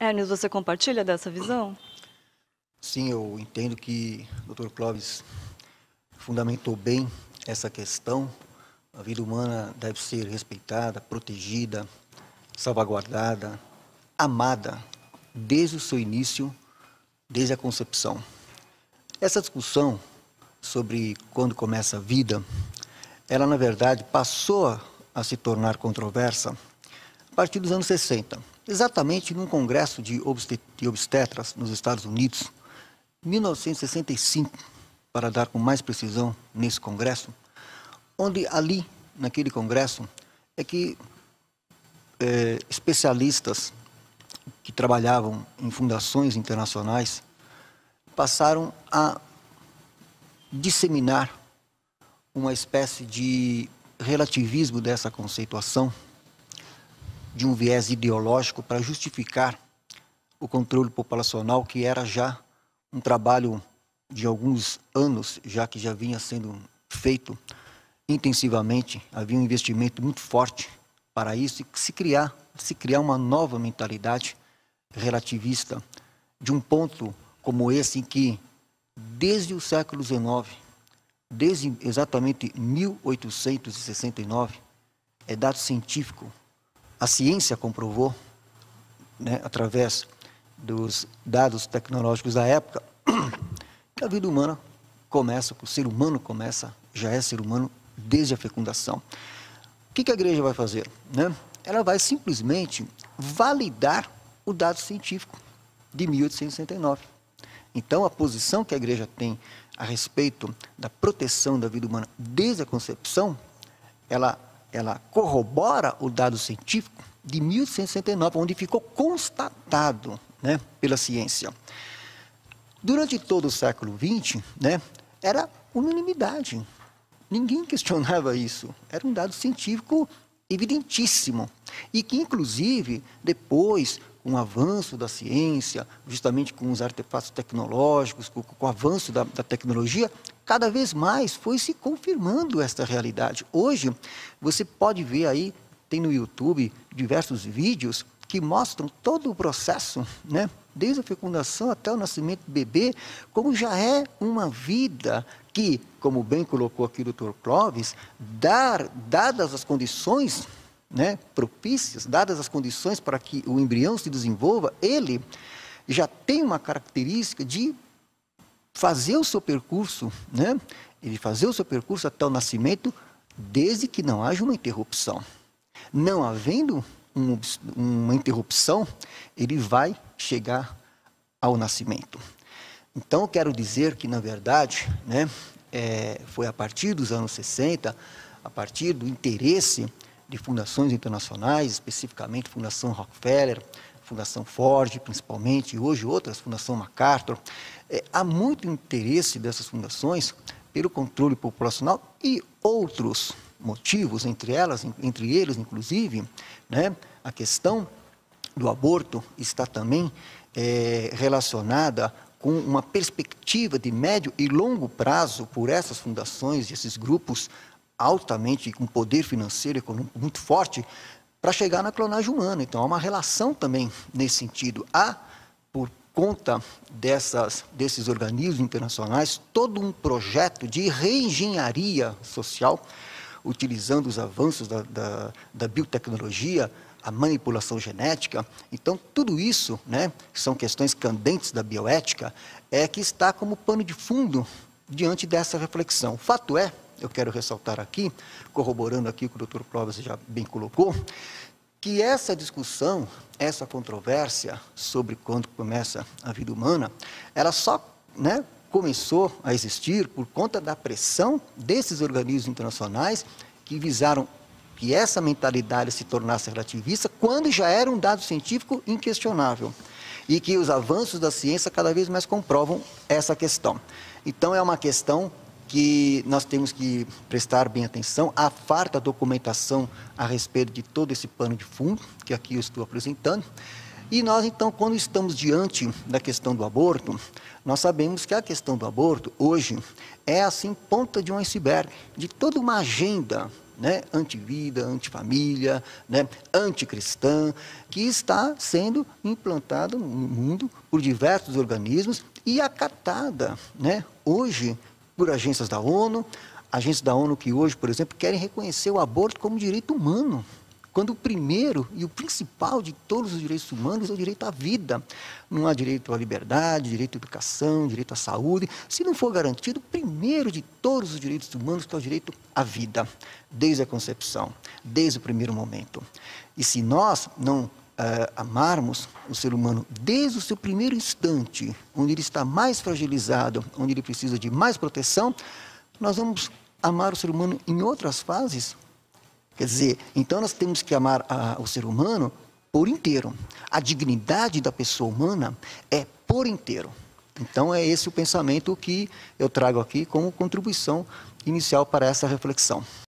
Hermes, você compartilha dessa visão? Sim, eu entendo que o Dr. Clóvis fundamentou bem essa questão. A vida humana deve ser respeitada, protegida, salvaguardada, amada, desde o seu início, desde a concepção. Essa discussão sobre quando começa a vida, ela, na verdade, passou a se tornar controversa a partir dos anos 60, exatamente num congresso de obstetras nos Estados Unidos, 1965, para dar com mais precisão nesse congresso, onde ali, naquele congresso, é que especialistas que trabalhavam em fundações internacionais passaram a disseminar uma espécie de relativismo dessa conceituação, de um viés ideológico para justificar o controle populacional, que era já um trabalho de alguns anos, já que já vinha sendo feito intensivamente, havia um investimento muito forte para isso, e se criar uma nova mentalidade relativista, de um ponto como esse em que, desde o século XIX, desde exatamente 1869, é dado científico, a ciência comprovou, né, através dos dados tecnológicos da época, que a vida humana começa, que o ser humano começa, já é ser humano desde a fecundação. O que a igreja vai fazer, né? Ela vai simplesmente validar o dado científico de 1869. Então, a posição que a igreja tem a respeito da proteção da vida humana desde a concepção, ela corrobora o dado científico de 1869, onde ficou constatado, né, pela ciência. Durante todo o século XX, né, era unanimidade. Ninguém questionava isso. Era um dado científico evidentíssimo. E que, inclusive, depois, com o avanço da ciência, justamente com os artefatos tecnológicos, com o avanço da tecnologia, cada vez mais foi se confirmando esta realidade. Hoje, você pode ver aí, tem no YouTube diversos vídeos que mostram todo o processo, né? Desde a fecundação até o nascimento do bebê, como já é uma vida que, como bem colocou aqui o Dr. Clóvis, dadas as condições, né, propícias, dadas as condições para que o embrião se desenvolva, ele já tem uma característica de fazer o seu percurso, né? Ele fazer o seu percurso até o nascimento, desde que não haja uma interrupção. Não havendo uma interrupção, ele vai chegar ao nascimento. Então, eu quero dizer que, na verdade, né, foi a partir dos anos 60, a partir do interesse de fundações internacionais, especificamente Fundação Rockefeller, Fundação Ford, principalmente, e hoje outras, Fundação MacArthur, há muito interesse dessas fundações pelo controle populacional e outros motivos, entre eles, inclusive, né, a questão do aborto está também relacionada com uma perspectiva de médio e longo prazo por essas fundações e esses grupos altamente com poder financeiro e econômico muito forte para chegar na clonagem humana. Então, há uma relação também nesse sentido. Há, por conta desses organismos internacionais, todo um projeto de reengenharia social, utilizando os avanços da biotecnologia, a manipulação genética. Então, tudo isso, né, são questões candentes da bioética, que está como pano de fundo diante dessa reflexão. O fato é, eu quero ressaltar aqui, corroborando aqui o que o Dr. Clóvis já bem colocou, que essa discussão, essa controvérsia sobre quando começa a vida humana, ela só, né, começou a existir por conta da pressão desses organismos internacionais que visaram que essa mentalidade se tornasse relativista quando já era um dado científico inquestionável e que os avanços da ciência cada vez mais comprovam essa questão. Então, é uma questão que nós temos que prestar bem atenção, à farta documentação a respeito de todo esse pano de fundo que aqui eu estou apresentando. E nós, então, quando estamos diante da questão do aborto, nós sabemos que a questão do aborto, hoje, é, assim, ponta de um iceberg, de toda uma agenda né, antivida, antifamília, né, anticristã, que está sendo implantada no mundo por diversos organismos e acatada, né, hoje por agências da ONU que hoje, por exemplo, querem reconhecer o aborto como direito humano, quando o primeiro e o principal de todos os direitos humanos é o direito à vida. Não há direito à liberdade, direito à educação, direito à saúde, se não for garantido o primeiro de todos os direitos humanos, que é o direito à vida, desde a concepção, desde o primeiro momento. E se nós não amarmos o ser humano desde o seu primeiro instante, onde ele está mais fragilizado, onde ele precisa de mais proteção, nós vamos amar o ser humano em outras fases. Quer dizer, então nós temos que amar o ser humano por inteiro. A dignidade da pessoa humana é por inteiro. Então é esse o pensamento que eu trago aqui como contribuição inicial para essa reflexão.